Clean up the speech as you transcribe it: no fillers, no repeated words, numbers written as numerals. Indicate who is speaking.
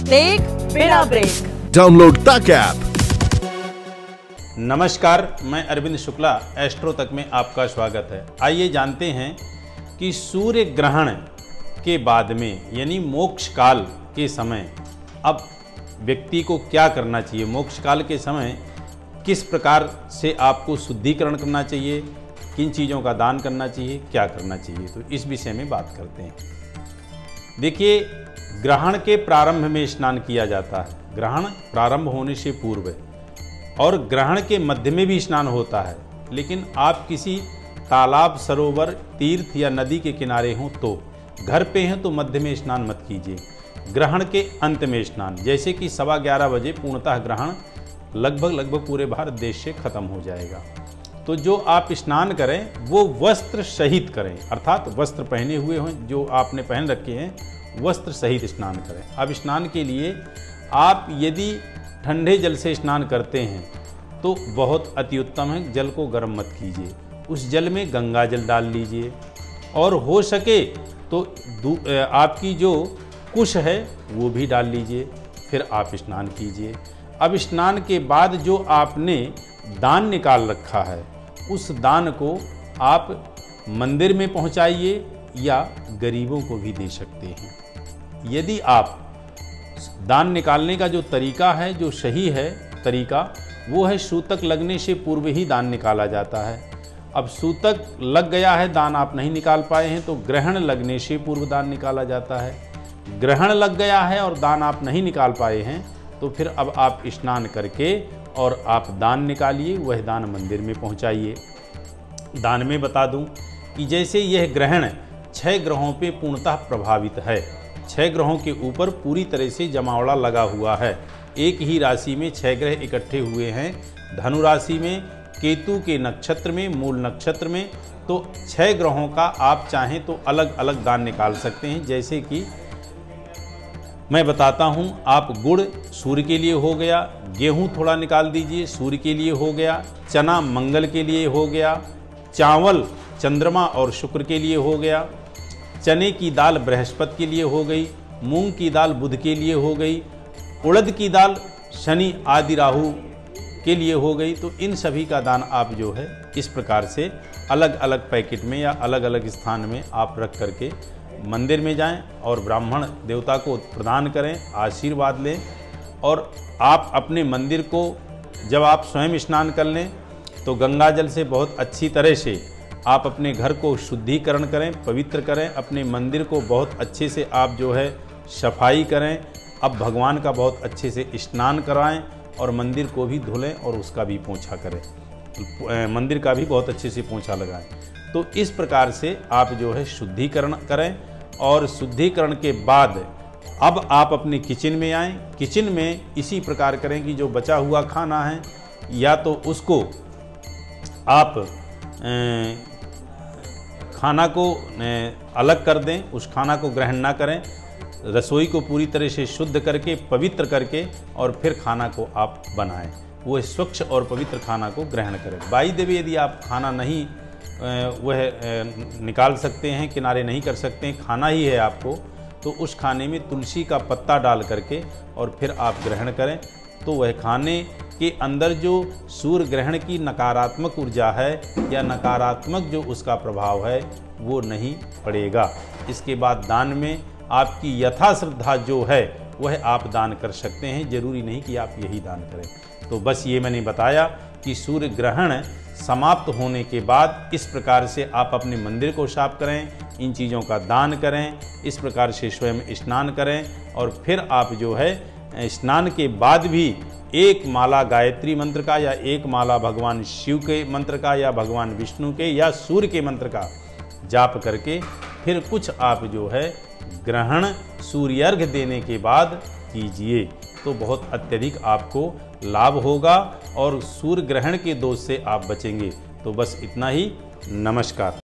Speaker 1: देख बिना break.
Speaker 2: Download तक ऐप।
Speaker 3: नमस्कार, मैं अरविंद शुक्ला, एस्ट्रो तक में आपका स्वागत है। आइए जानते हैं कि सूर्य ग्रहण के बाद में यानी मोक्ष काल के समय अब व्यक्ति को क्या करना चाहिए। मोक्ष काल के समय किस प्रकार से आपको शुद्धिकरण करना चाहिए, किन चीज़ों का दान करना चाहिए, क्या करना चाहिए, तो इस विषय में बात करते हैं। देखिए, ग्रहण के प्रारंभ में स्नान किया जाता है। ग्रहण प्रारंभ होने से पूर्व और ग्रहण के मध्य में भी स्नान होता है, लेकिन आप किसी तालाब, सरोवर, तीर्थ या नदी के किनारे हों तो, घर पे हैं तो मध्य में स्नान मत कीजिए। ग्रहण के अंत में स्नान, जैसे कि 11:15 बजे पूर्णतः ग्रहण लगभग पूरे भारत देश से खत्म हो जाएगा। तो जो आप स्नान करें वो वस्त्र सहित करें, अर्थात वस्त्र पहने हुए हों, जो आपने पहन रखे हैं वस्त्र सहित स्नान करें। अब स्नान के लिए आप यदि ठंडे जल से स्नान करते हैं तो बहुत अति उत्तम है। जल को गर्म मत कीजिए, उस जल में गंगा जल डाल लीजिए और हो सके तो आपकी जो कुश है वो भी डाल लीजिए, फिर आप स्नान कीजिए। अब स्नान के बाद जो आपने दान निकाल रखा है उस दान को आप मंदिर में पहुंचाइए या गरीबों को भी दे सकते हैं। यदि आप दान निकालने का जो तरीका है, जो सही है तरीका, वो है सूतक लगने से पूर्व ही दान निकाला जाता है। अब सूतक लग गया है, दान आप नहीं निकाल पाए हैं, तो ग्रहण लगने से पूर्व दान निकाला जाता है। ग्रहण लग गया है और दान आप नहीं निकाल पाए हैं तो फिर अब आप स्नान करके और आप दान निकालिए, वह दान मंदिर में पहुंचाइए। दान में बता दूं कि जैसे यह ग्रहण 6 ग्रहों पे पूर्णतः प्रभावित है। 6 ग्रहों के ऊपर पूरी तरह से जमावड़ा लगा हुआ है। एक ही राशि में 6 ग्रह इकट्ठे हुए हैं, धनु राशि में, केतु के नक्षत्र में, मूल नक्षत्र में। तो 6 ग्रहों का आप चाहें तो अलग अलग दान निकाल सकते हैं। जैसे कि मैं बताता हूं, आप गुड़ सूर्य के लिए हो गया, गेहूं थोड़ा निकाल दीजिए सूर्य के लिए हो गया, चना मंगल के लिए हो गया, चावल चंद्रमा और शुक्र के लिए हो गया, चने की दाल बृहस्पति के लिए हो गई, मूंग की दाल बुध के लिए हो गई, उड़द की दाल शनि आदि राहु के लिए हो गई। तो इन सभी का दान आप जो है इस प्रकार से अलग अलग पैकेट में या अलग अलग स्थान में आप रख करके मंदिर में जाएं और ब्राह्मण देवता को प्रदान करें, आशीर्वाद लें। और आप अपने मंदिर को जब आप स्वयं स्नान कर लें तो गंगा जल से बहुत अच्छी तरह से आप अपने घर को शुद्धिकरण करें, पवित्र करें। अपने मंदिर को बहुत अच्छे से आप जो है सफाई करें। अब भगवान का बहुत अच्छे से स्नान कराएं और मंदिर को भी धुलें और उसका भी पोंछा करें, मंदिर का भी बहुत अच्छे से पोंछा लगाएं। तो इस प्रकार से आप जो है शुद्धिकरण करें। और शुद्धिकरण के बाद अब आप अपने किचन में आएँ। किचन में इसी प्रकार करें कि जो बचा हुआ खाना है या तो उसको आप खाना को अलग कर दें, उस खाना को ग्रहण ना करें। रसोई को पूरी तरह से शुद्ध करके, पवित्र करके और फिर खाना को आप बनाएं। वो स्वच्छ और पवित्र खाना को ग्रहण करें। बाई द वे, यदि आप खाना नहीं वह निकाल सकते हैं, किनारे नहीं कर सकते हैं, खाना ही है आपको, तो उस खाने में तुलसी का पत्ता डाल करके और फिर आप ग्रहण करें। तो वह खाने के अंदर जो सूर्य ग्रहण की नकारात्मक ऊर्जा है या नकारात्मक जो उसका प्रभाव है वो नहीं पड़ेगा। इसके बाद दान में आपकी यथा श्रद्धा जो है वह आप दान कर सकते हैं, जरूरी नहीं कि आप यही दान करें। तो बस ये मैंने बताया कि सूर्य ग्रहण समाप्त होने के बाद इस प्रकार से आप अपने मंदिर को साफ करें, इन चीज़ों का दान करें, इस प्रकार से स्वयं स्नान करें और फिर आप जो है स्नान के बाद भी एक माला गायत्री मंत्र का या एक माला भगवान शिव के मंत्र का या भगवान विष्णु के या सूर्य के मंत्र का जाप करके फिर कुछ आप जो है ग्रहण सूर्यार्घ्य देने के बाद कीजिए। तो बहुत अत्यधिक आपको लाभ होगा और सूर्य ग्रहण के दोष से आप बचेंगे। तो बस इतना ही। नमस्कार।